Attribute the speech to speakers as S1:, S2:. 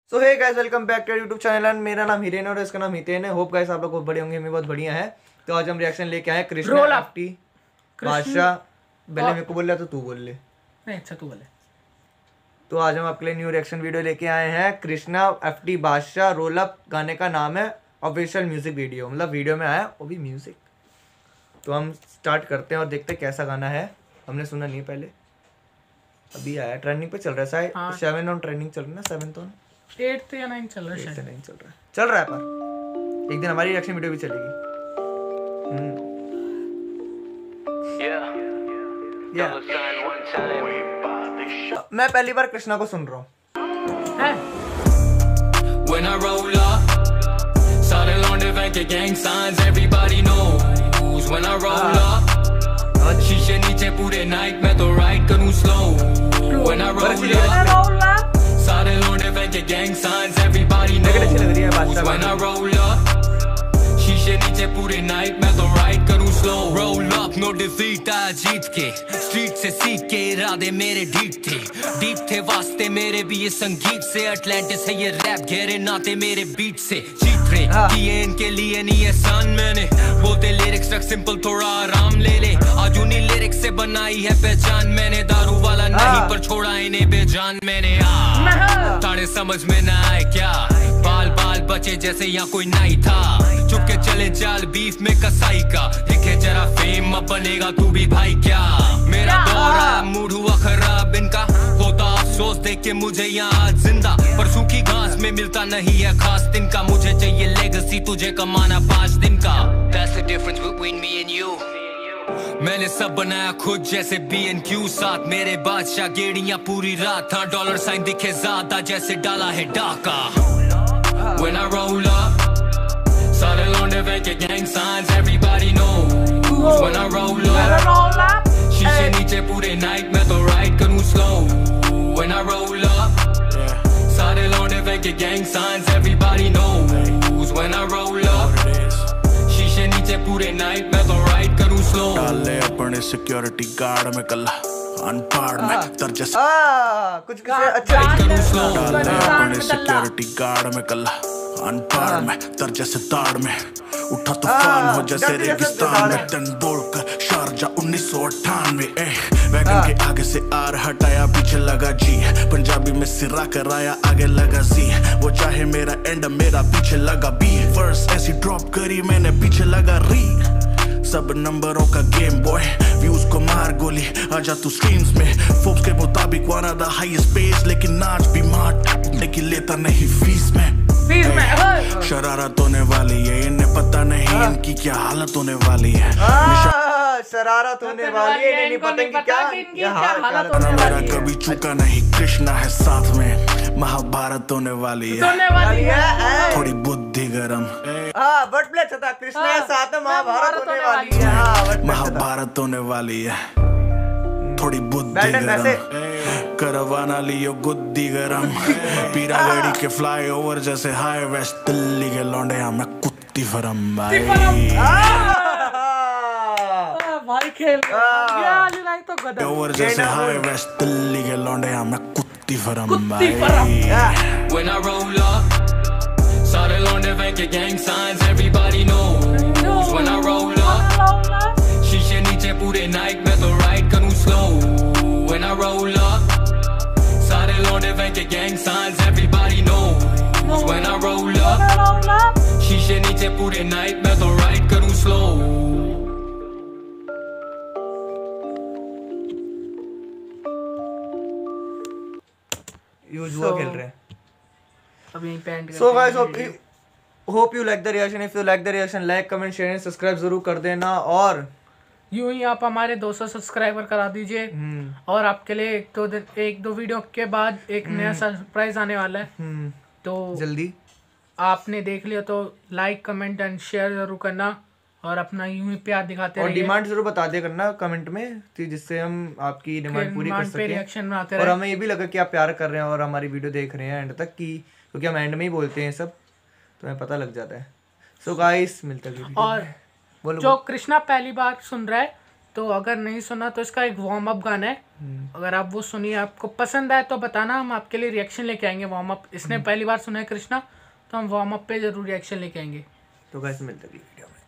S1: So hey guys, welcome back to YouTube channel एंड मेरा नाम हिरेन और इसका नाम हितेन है। होप गाइस आप लोग बहुत बड़े होंगे, हमें बहुत बढ़िया है। तो आज हम रिएक्शन लेके आए कृष्णा एफटी बादशाह। पहले मेरे को बोल रहा तो तू बोल ले।
S2: नहीं, अच्छा तू बोले।
S1: तो आज हम आपके लिए न्यू रिएक्शन वीडियो लेके आए हैं। Krishna F T Badshah roll up गाने का नाम है। ऑफिशियल म्यूजिक वीडियो, मतलब वीडियो में आया वो भी म्यूजिक। तो हम स्टार्ट करते हैं और देखते हैं कैसा गाना है। हमने सुना नहीं पहले, अभी आया, ट्रेंडिंग पे चल रहा है शायद। 7 ऑन ट्रेंडिंग चल रहा है ना, 7 ऑन
S2: 8 या 9 चल रहा है, शायद
S1: 9 चल रहा है पर एक दिन हमारी रिएक्शन वीडियो भी चलेगी। मैं पहली बार कृष्णा को सुन रहा हूँ।
S3: When I roll up, सारे लौंडे बैंक के gang signs everybody knows. When I roll up, शीशे नीचे पूरे नाइट में तो राइड करूँ slow. When I roll up, सारे लौंडे बैंक के gang signs everybody knows. When I roll up, शीशे नीचे पूरे नाइट में तो राइड करूँ slow. Roll up, no defeat आया जीत के, स्ट्रीट से सीख के इरादे मेरे डीप थे वास्ते मेरे भी ये संगीत से। अटलांटिस है ये रैप, गहरे नाते मेरे बीट से। जीत रहे किए इनके लिए नहीं एहसान मैंने, बोलते लिरिक्स रख सिंपल थोड़ा आराम ले ले। आज उन्हीं लिरिक्स से बनाई है पहचान मैंने, दारू वाला नहीं पर छोड़ा इन्हें बेजान मैंने। ताड़े समझ में न आए क्या, बाल बाल बचे जैसे यहाँ कोई नहीं था। चुपके चले चाल बीफ में कसाई का, दिखे जरा फेम अब बनेगा तू भी भाई क्या। मेरा दौर आया, मूड हुआ खराब इनका, होता अफसोस देख के मुझे यहाँ आज जिंदा। पर सूखी घास में मिलता नहीं है खास दिन का, मुझे चाहिए लेगेसी तुझे कमाना 5 दिन का। That's the difference between me and you. मैंने सब बनाया खुद जैसे B&Q, साथ मेरे बादशाह गेड़ियां पूरी रात। हाँ डॉलर साइन दिखे ज्यादा जैसे डाला है डाका। When I roll up, सारे लौंडे बैंक के gang signs everybody knows. When I roll up, शीशे नीचे पूरे नाइट में तो राइड करूँ slow. When I roll up, सारे लौंडे बैंक के gang signs everybody knows. When I roll up, शीशे नीचे पूरे नाइट में तो राइड करूँ slow.
S4: डाले अपने सिक्योरिटी गार्ड में कल्ला, अनपढ़ में तर जैसे
S1: कुछ अच्छा
S4: डाले अपने सिक्योरिटी गार्ड में कल्ला, अनपढ़ में तर जैसे ताड़ में। उठा तूफान हो जैसे रेगिस्तान में, तन बोलकर शारजा 1998। वैगन के आगे से आर हटाया पीछे लगा जी, पंजाबी में सिरा कराया आगे लगा जी। वो चाहे मेरा एंड मेरा पीछे लगा बी, वर्स ऐसी ड्रॉप करी मैंने पीछे लगा री। सब नंबरों का गेम बॉय, व्यूज को मार गोली आजा तू स्ट्रीम्स में। फोर्ब्स के मुताबिक one of the highest paid, लेकिन नाच भी मार लेकिन लेता नहीं फीस में। शरारत होने वाली है, इन्हें पता नहीं इनकी क्या हालत होने वाली है।
S1: शरारत होने वाली है, नहीं पता कि क्या हालत होने वाली है।
S4: मेरा कभी चुका नहीं, कृष्णा है साथ में, महाभारत होने वाली है। थोड़ी बुद्धि गरम,
S1: वर्ड प्ले अच्छा था। कृष्णा है साथ में, महाभारत होने वाली है।
S4: महाभारत होने वाली है। थोड़ी बुद्धि गरम, करवाना लियो गुद्दी गरम। पीरागढ़ी के फ्लाईओवर जैसे हाई वेस्ट, दिल्ली के लौंडे हमें कुत्ती फरम भाई
S2: खेल तो गधा
S4: ओवर जैसे हाई वेस्ट, दिल्ली के लौंडे हमें कुत्ती फरम भाई।
S3: When I roll up, सारे लौंडे बैंक के gang signs everybody knows. When I roll up, शीशे नीचे पूरे नाइट में तो राइड करूँ slow. When I roll up, सारे लौंडे बैंक के gang signs everybody knows. When I roll up, शीशे नीचे पूरे नाइट में तो राइड करूँ slow.
S1: जुआ खेल रहे हैं
S2: अभी paint.
S1: So guys, hope you like the reaction. If you like the reaction, like, comment, share and subscribe जरूर कर देना। और
S2: यूं ही आप हमारे 200 सब्सक्राइबर करा दीजिए। और आपके लिए एक दो वीडियो के बाद एक नया सरप्राइज आने वाला है, तो जल्दी आपने देख लिया तो लाइक, कमेंट एंड शेयर जरूर करना। और अपना यूं ही प्यार दिखाते
S1: और डिमांड जरूर बता दिया करना कमेंट में, जिससे हम आपकी डिमांड पूरी कर सकें।
S2: रिएक्शन बनाते
S1: और हमें ये भी लगा कि आप प्यार कर रहे हैं और हमारी वीडियो देख रहे हैं एंड तक की, क्योंकि हम एंड में ही बोलते हैं सब, तो हमें पता लग जाता है। सो गाइस, मिलते हैं।
S2: और जो कृष्णा पहली बार सुन रहा है तो अगर नहीं सुना तो इसका एक वार्म अप गाना है, अगर आप वो सुनिए, आपको पसंद आए तो बताना, हम आपके लिए रिएक्शन लेके आएंगे। वार्म अप इसने पहली बार सुना है कृष्णा, तो हम वार्म अप पे जरूर रिएक्शन लेके आएंगे।
S1: तो गाइस मिलते हैं अगली वीडियो में।